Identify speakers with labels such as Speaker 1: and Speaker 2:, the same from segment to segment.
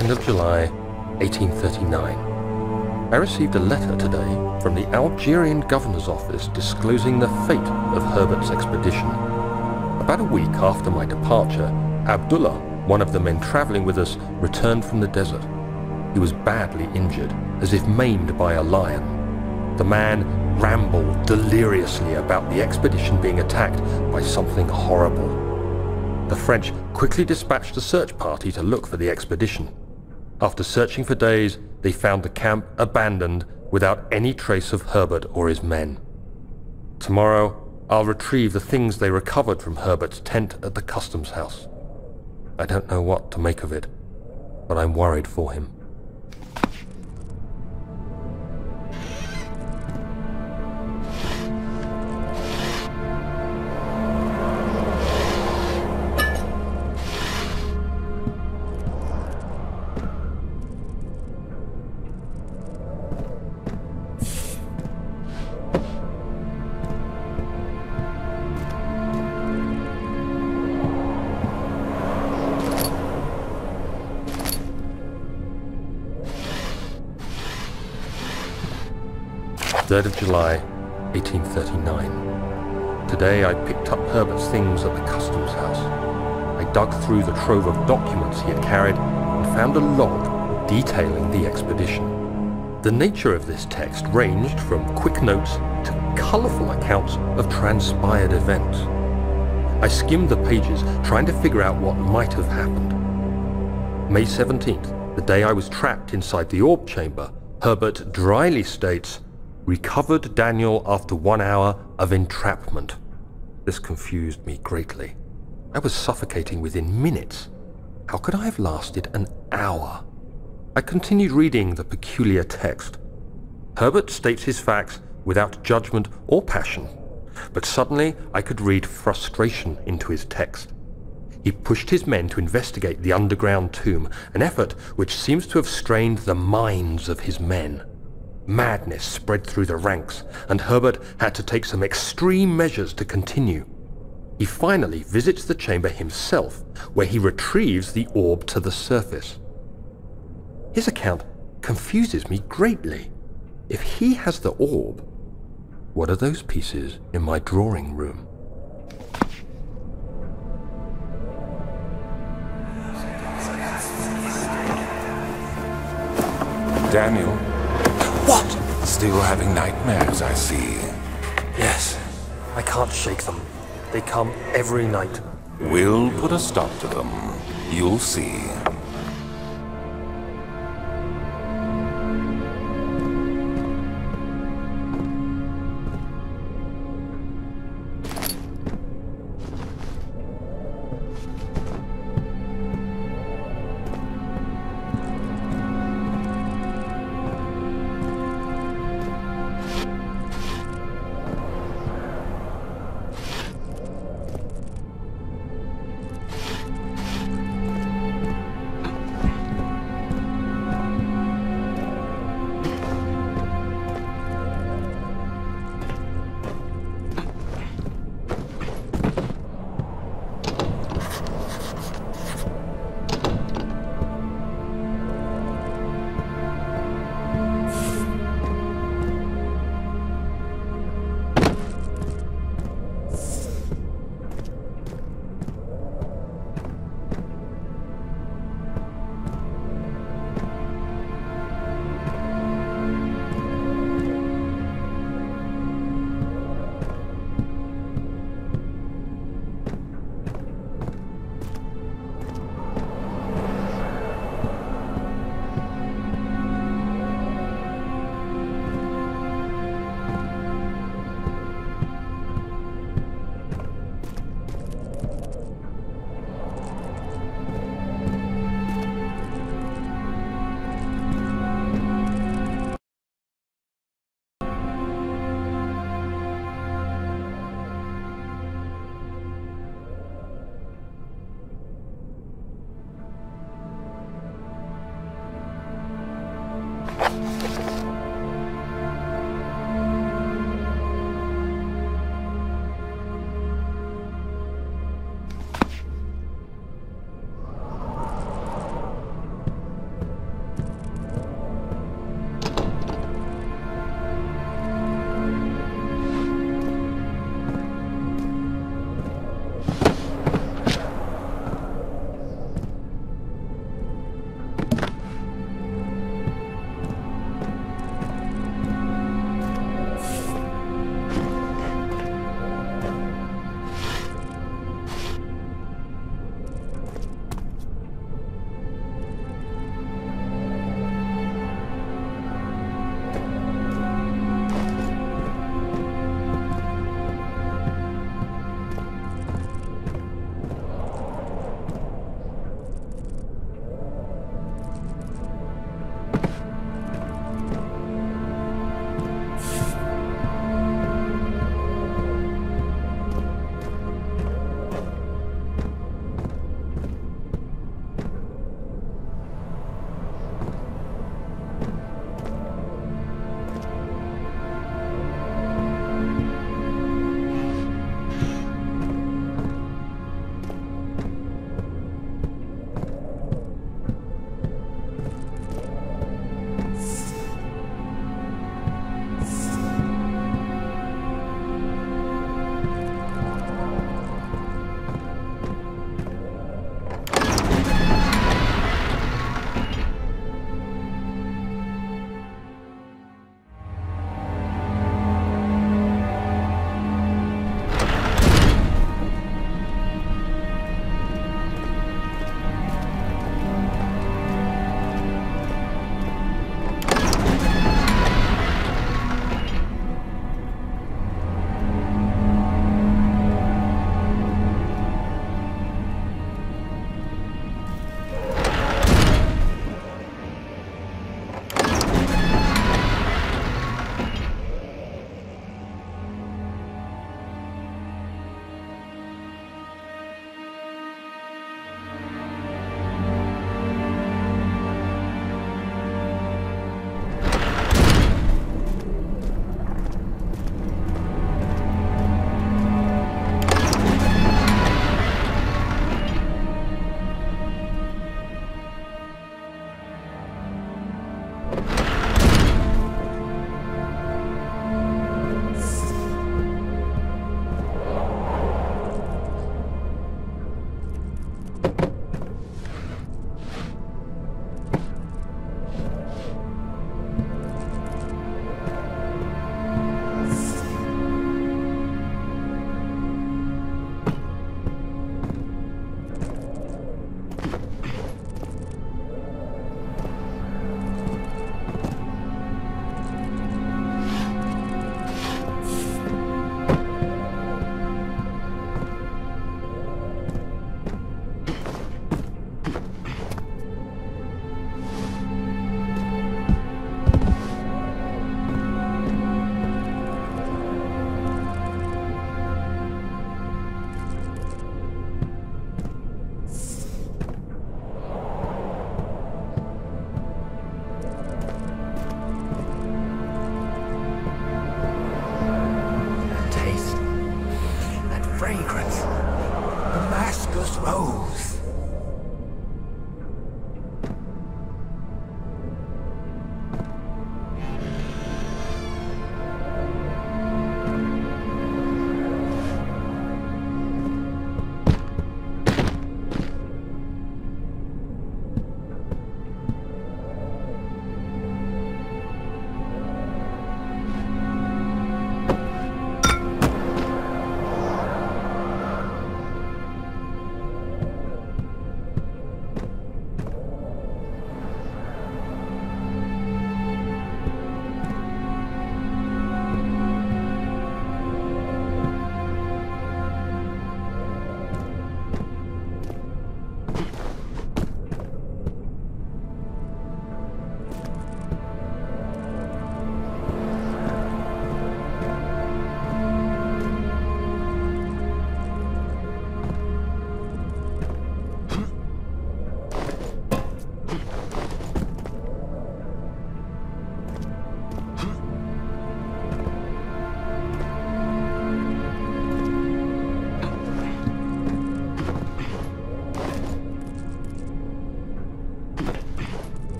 Speaker 1: 2nd of July, 1839. I received a letter today from the Algerian governor's office disclosing the fate of Herbert's expedition. About a week after my departure, Abdullah, one of the men traveling with us, returned from the desert. He was badly injured, as if maimed by a lion. The man rambled deliriously about the expedition being attacked by something horrible. The French quickly dispatched a search party to look for the expedition. After searching for days, they found the camp abandoned without any trace of Herbert or his men. Tomorrow, I'll retrieve the things they recovered from Herbert's tent at the customs house. I don't know what to make of it, but I'm worried for him. Third of July, 1839. Today I picked up Herbert's things at the customs house. I dug through the trove of documents he had carried and found a log detailing the expedition. The nature of this text ranged from quick notes to colourful accounts of transpired events. I skimmed the pages, trying to figure out what might have happened. May 17th, the day I was trapped inside the orb chamber, Herbert dryly states, "Recovered Daniel after 1 hour of entrapment." This confused me greatly. I was suffocating within minutes. How could I have lasted an hour? I continued reading the peculiar text. Herbert states his facts without judgment or passion, but suddenly I could read frustration into his text. He pushed his men to investigate the underground tomb, an effort which seems to have strained the minds of his men. Madness spread through the ranks, and Herbert had to take some extreme measures to continue. He finally visits the chamber himself, where he retrieves the orb to the surface. His account confuses me greatly. If he has the orb, what are those pieces in my drawing room?
Speaker 2: Daniel?
Speaker 1: What?
Speaker 2: Still having nightmares, I see.
Speaker 1: Yes, I can't shake them. They come every night.
Speaker 2: We'll put a stop to them. You'll see.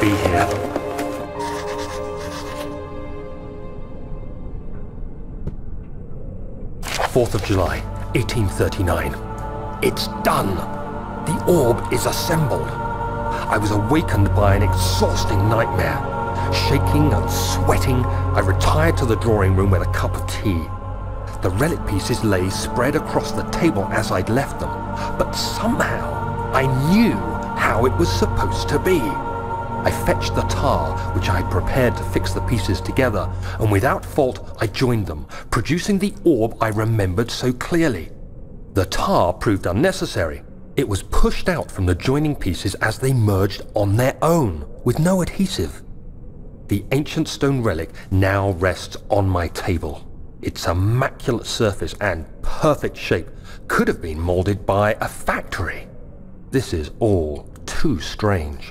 Speaker 1: be here. 4th of July, 1839. It's done! The orb is assembled. I was awakened by an exhausting nightmare. Shaking and sweating, I retired to the drawing room with a cup of tea. The relic pieces lay spread across the table as I'd left them, but somehow I knew how it was supposed to be. I fetched the tar, which I had prepared to fix the pieces together, and without fault I joined them, producing the orb I remembered so clearly. The tar proved unnecessary. It was pushed out from the joining pieces as they merged on their own, with no adhesive. The ancient stone relic now rests on my table. Its immaculate surface and perfect shape could have been molded by a factory. This is all too strange.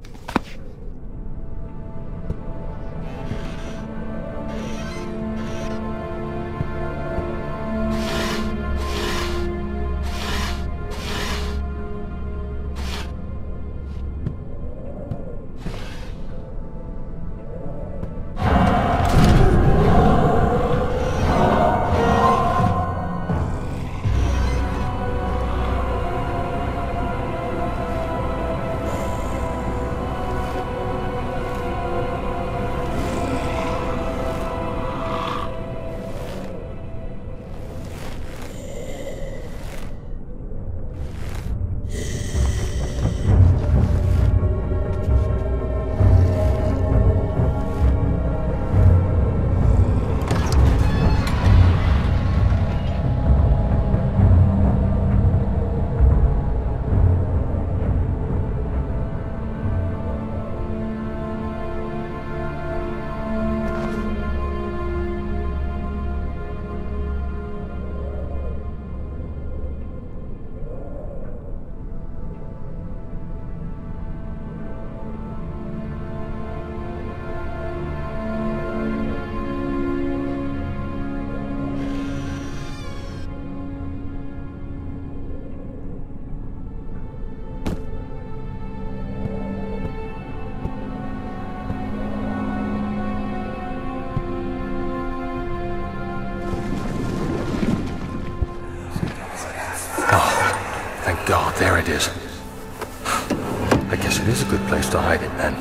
Speaker 1: God, there it is. I guess it is a good place to hide it then.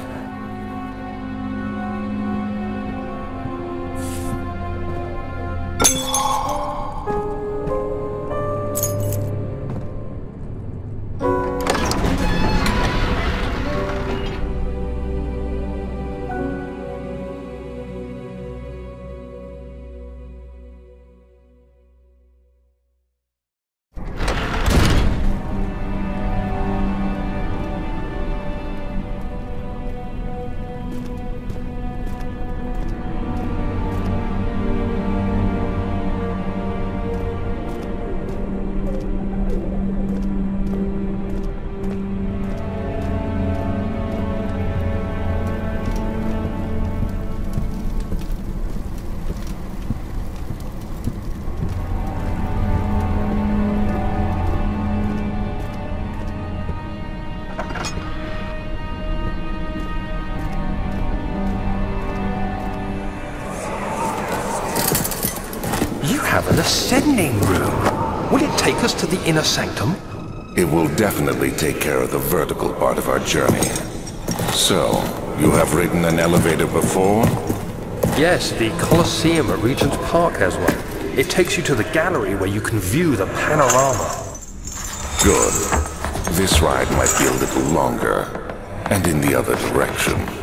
Speaker 1: Have an ascending room. Will it take us to the inner sanctum?
Speaker 2: It will definitely take care of the vertical part of our journey. So, you have ridden an elevator before?
Speaker 1: Yes, the Colosseum at Regent's Park has one. It takes you to the gallery where you can view the panorama.
Speaker 2: Good. This ride might be a little longer, and in the other direction.